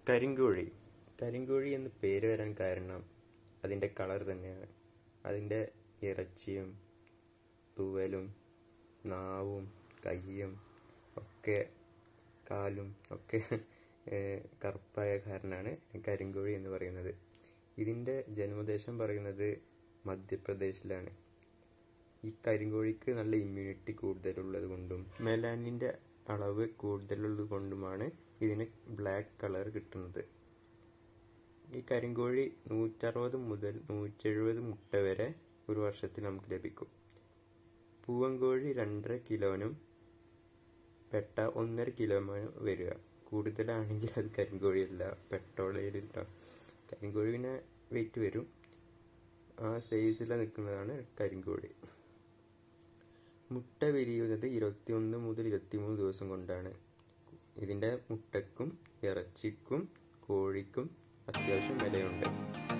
കരിങ്കോഴി. കരിങ്കോഴി എന്ന് പേര് വരാൻ കാരണം അതിൻ്റെ കളർ തന്നെയാണ്. അതിൻ്റെ ഇറച്ചിയും തൂവലും നാവും കയ്യും ഒക്കെ കാലും ഒക്കെ കറുപ്പായ കാരണമാണ് കരിങ്കോഴി എന്ന് പറയുന്നത്. ഇതിൻ്റെ ജന്മദേശം പറയുന്നത് മധ്യപ്രദേശിലാണ്. ഈ കരിങ്കോഴിക്ക് നല്ല ഇമ്മ്യൂണിറ്റി കൂടുതലുള്ളത് കൊണ്ടും മെലാനിൻ്റെ അളവ് കൂടുതലുള്ളത് കൊണ്ടുമാണ് ഇതിന് ബ്ലാക്ക് കളർ കിട്ടുന്നത്. ഈ കരിങ്കോഴി 160 മുതൽ 170 മുട്ട വരെ ഒരു വർഷത്തിൽ നമുക്ക് ലഭിക്കും. പൂവൻകോഴി 2.5 കിലോനും പെട്ട 1.5 കിലോമാണ് വരിക. കൂടുതലാണെങ്കിൽ അത് കരിങ്കോഴിയല്ല, പെട്ടോളയിലിട്ടോ. കരിങ്കോഴിന് വെയിറ്റ് വരും. ആ സൈസിൽ നിൽക്കുന്നതാണ് കരിങ്കോഴി. മുട്ട വിരിയുന്നത് 21 മുതൽ 23 ദിവസം കൊണ്ടാണ്. ഇതിൻ്റെ മുട്ടക്കും ഇറച്ചിക്കും കോഴിക്കും അത്യാവശ്യം വിലയുണ്ട്.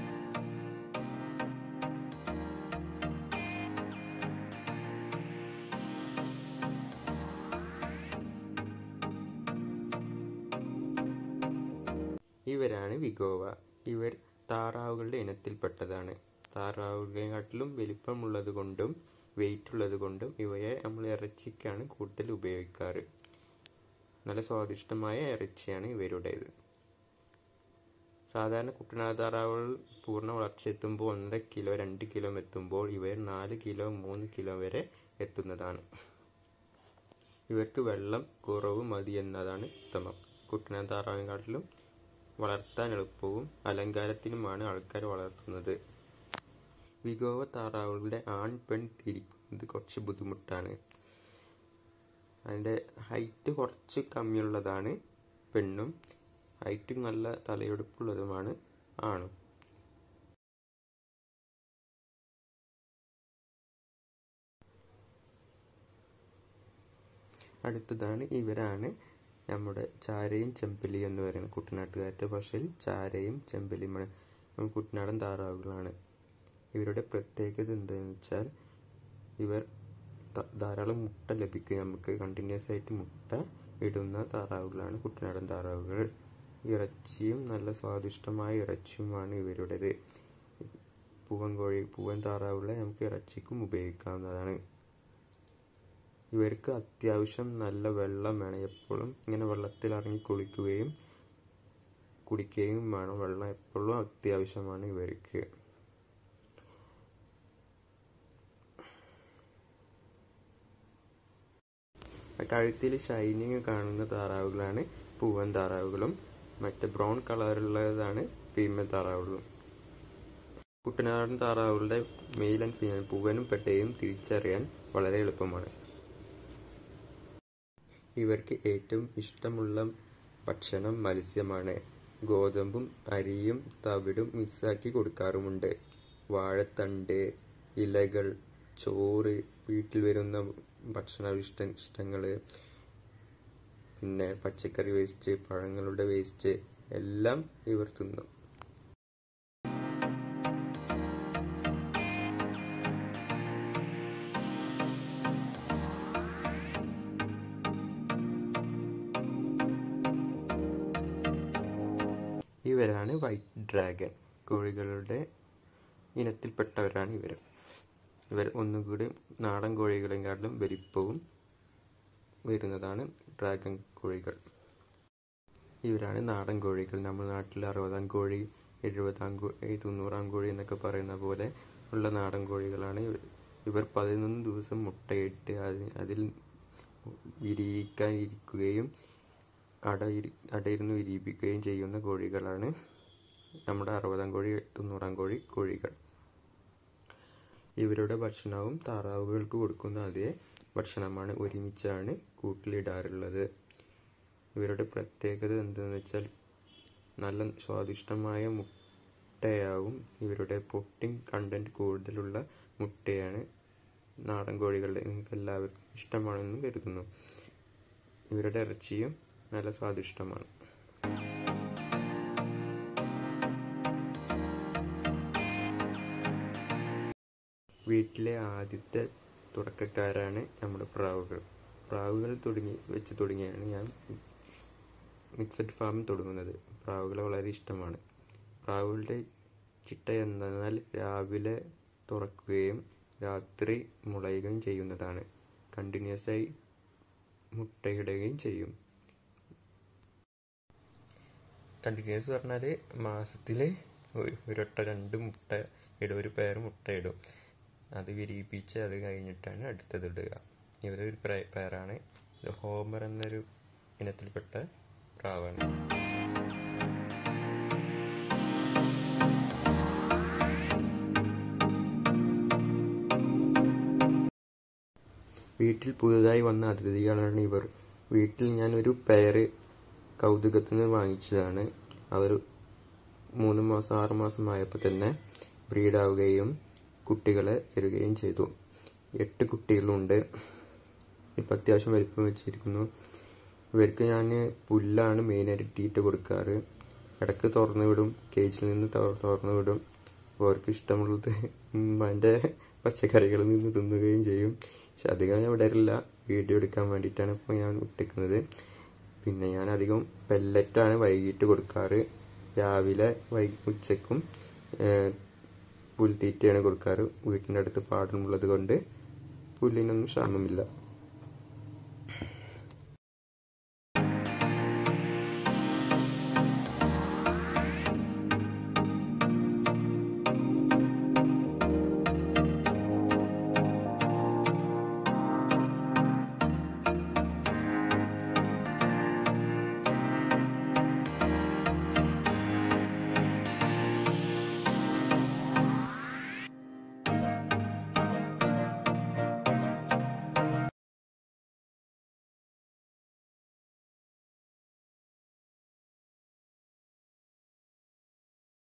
ഇവരാണ് വിഗോവ. ഇവർ താറാവുകളുടെ ഇനത്തിൽപ്പെട്ടതാണ്. താറാവുകളെക്കാട്ടിലും വലിപ്പമുള്ളത് കൊണ്ടും വെയിറ്റ് ഉള്ളത് കൊണ്ടും ഇവയെ നമ്മൾ ഇറച്ചിക്കാണ് കൂടുതൽ ഉപയോഗിക്കാറ്. നല്ല സ്വാദിഷ്ടമായ ഇറച്ചിയാണ് ഇവരുടേത്. സാധാരണ കുട്ടനാട് താറാവുകൾ പൂർണ്ണ വളർച്ചയെത്തുമ്പോൾ 1.5 കിലോ 2 കിലോ എത്തുമ്പോൾ ഇവർ 4 കിലോ 3 കിലോ വരെ എത്തുന്നതാണ്. ഇവർക്ക് വെള്ളം കുറവ് മതി എന്നതാണ് ഉത്തമം. കുട്ടനാട് താറാവിനെക്കാട്ടിലും വളർത്താൻ എളുപ്പവും അലങ്കാരത്തിനുമാണ് ആൾക്കാർ വളർത്തുന്നത്. വിഗോവ താറാവുകളുടെ ആൺ പെൺ തിരിക്കുന്നത് കുറച്ച് ബുദ്ധിമുട്ടാണ്. അതിൻ്റെ ഹൈറ്റ് കുറച്ച് കമ്മിയുള്ളതാണ് പെണ്ണും, ഹൈറ്റും നല്ല തലയെടുപ്പുള്ളതുമാണ് ആണും. അടുത്തതാണ് ഇവരാണ് നമ്മുടെ ചാരയും ചെമ്പല്ലിയും എന്ന് പറയുന്നത്. കുട്ടനാട്ടുകാരുടെ ഭാഷയിൽ ചാരയും ചെമ്പല്ലിയുമാണ് കുട്ടനാടൻ താറാവുകളാണ്. ഇവരുടെ പ്രത്യേകത എന്താണെന്ന് വെച്ചാൽ ഇവർ ധാരാളം മുട്ട ലഭിക്കും. നമുക്ക് കണ്ടിന്യൂസ് ആയിട്ട് മുട്ട ഇടുന്ന താറാവുകളാണ് കുട്ടനാടൻ താറാവുകൾ. ഇറച്ചിയും നല്ല സ്വാദിഷ്ടമായ ഇറച്ചിയുമാണ് ഇവരുടേത്. പൂവൻ താറാവുകളെ നമുക്ക് ഇറച്ചിക്കും ഉപയോഗിക്കാവുന്നതാണ്. ഇവർക്ക് അത്യാവശ്യം നല്ല വെള്ളം വേണം. എപ്പോഴും ഇങ്ങനെ വെള്ളത്തിൽ ഇറങ്ങി കുളിക്കുകയും കുടിക്കുകയും വേണം. വെള്ളം എപ്പോഴും അത്യാവശ്യമാണ് ഇവർക്ക്. കഴുത്തിൽ ഷൈനിങ് കാണുന്ന താറാവുകളാണ് പൂവൻ താറാവുകളും മറ്റേ ബ്രൗൺ കളറുള്ളതാണ് ഫീമെയിൽ താറാവുകളും. കുട്ടനാടൻ താറാവുകളുടെ മെയിൽ ആൻഡ് ഫീമെയിൽ പൂവനും പെട്ടയും തിരിച്ചറിയാൻ വളരെ എളുപ്പമാണ്. ഇവർക്ക് ഏറ്റവും ഇഷ്ടമുള്ള ഭക്ഷണം മത്സ്യമാണ്. ഗോതമ്പും അരിയും തവിടും മിക്സാക്കി കൊടുക്കാറുമുണ്ട്. വാഴത്തണ്ട്, ഇലകൾ, ചോറ്, വീട്ടിൽ വരുന്ന ഭക്ഷണാവശിഷ്ടങ്ങൾ, പിന്നെ പച്ചക്കറി വേസ്റ്റ്, പഴങ്ങളുടെ വേസ്റ്റ് എല്ലാം ഇവർ തിന്നും. ഇവരാണ് വൈറ്റ് ഡ്രാഗൺ. കോഴികളുടെ ഇനത്തിൽപ്പെട്ടവരാണ് ഇവർ ഒന്നുകൂടി നാടൻ കോഴികളെക്കാളും വലിപ്പവും വരുന്നതാണ് ഡ്രാഗൺ കോഴികൾ. ഇവരാണ് നാടൻ കോഴികൾ. നമ്മുടെ നാട്ടിൽ 60-ാം കോഴി, 70-ാം കോഴി, 90-ാം കോഴി എന്നൊക്കെ പറയുന്ന പോലെ ഉള്ള നാടൻ കോഴികളാണ് ഇവർ. 11 ദിവസം മുട്ടയിട്ട് അതിൽ വിരിയിക്കാനിരിക്കുകയും അടയിരുന്ന് വിരിയിപ്പിക്കുകയും ചെയ്യുന്ന കോഴികളാണ് നമ്മുടെ 60-ാം കോഴി, 90-ാം കോഴികൾ. ഇവരുടെ ഭക്ഷണവും താറാവുകൾക്ക് കൊടുക്കുന്ന അതേ ഭക്ഷണമാണ്. ഒരുമിച്ചാണ് കൂട്ടിലിടാറുള്ളത്. ഇവരുടെ പ്രത്യേകത എന്താണെന്ന് വെച്ചാൽ നല്ല സ്വാദിഷ്ടമായ മുട്ടയാവും. ഇവരുടെ പ്രോട്ടീൻ കണ്ടന്റ് കൂടുതലുള്ള മുട്ടയാണ് നാടൻ കോഴികളുടെ. നിങ്ങൾക്ക് എല്ലാവർക്കും ഇഷ്ടമാണെന്നും കരുതുന്നു. ഇവരുടെ ഇറച്ചിയും നല്ല സ്വാദിഷ്ടമാണ്. വീട്ടിലെ ആദ്യത്തെ തുടക്കക്കാരാണ് നമ്മുടെ പ്രാവുകൾ. പ്രാവുകൾ തുടങ്ങിയാണ് ഞാൻ മിക്സഡ് ഫാം തുടങ്ങുന്നത്. പ്രാവുകളെ വളരെ ഇഷ്ടമാണ്. പ്രാവുകളുടെ ചിട്ട എന്തെന്നാൽ രാവിലെ തുറക്കുകയും രാത്രി മുളയുകയും ചെയ്യുന്നതാണ്. കണ്ടിന്യൂസ് ആയി മുട്ടയിടുകയും ചെയ്യും. കണ്ടിന്യൂസ് പറഞ്ഞാൽ മാസത്തിൽ ഒരൊട്ട 2 മുട്ട ഇടും, ഒരു പെയർ മുട്ട ഇടും. അത് വിരിയിപ്പിച്ച് അത് കഴിഞ്ഞിട്ടാണ് അടുത്തത് ഇടുക. ഇവരൊരു പെയറാണ്. ഇത് ഹോമർ എന്നൊരു ഇനത്തിൽപ്പെട്ട പ്രാവാണ്. വീട്ടിൽ പുതുതായി വന്ന അതിഥികളാണ് ഇവർ. വീട്ടിൽ ഞാൻ ഒരു പെയർ കൗതുകത്തിന് വാങ്ങിച്ചതാണ്. അവർ 3 മാസം 6 മാസം ആയപ്പോൾ തന്നെ ബ്രീഡാവുകയും കുട്ടികളെ തരികയും ചെയ്തു. 8 കുട്ടികളുണ്ട്. ഇപ്പം അത്യാവശ്യം വലിപ്പം വെച്ചിരിക്കുന്നു. ഇവർക്ക് ഞാൻ പുല്ലാണ് മെയിനായിട്ട് തീറ്റ കൊടുക്കാറ്. ഇടയ്ക്ക് തുറന്നു വിടും, കേജിൽ നിന്ന് തുറന്നു വിടും. അപ്പോൾ അവർക്ക് ഇഷ്ടമുള്ളത് അതിൻ്റെ പച്ചക്കറികളിൽ നിന്ന് തിന്നുകയും ചെയ്യും. പക്ഷെ അധികം ഞാൻ വിടരില്ല, വീഡിയോ എടുക്കാൻ വേണ്ടിയിട്ടാണ് ഇപ്പോൾ ഞാൻ വിട്ടിരിക്കുന്നത്. പിന്നെ ഞാൻ അധികം പെല്ലറ്റാണ് വൈകിട്ട് കൊടുക്കാറ്. രാവിലെ ഉച്ചക്കും പുൽത്തീറ്റയാണ് കൊടുക്കാറ്. വീട്ടിൻ്റെ അടുത്ത് പാടമുള്ളത് കൊണ്ട് പുല്ലിനൊന്നും ക്ഷാമമില്ല.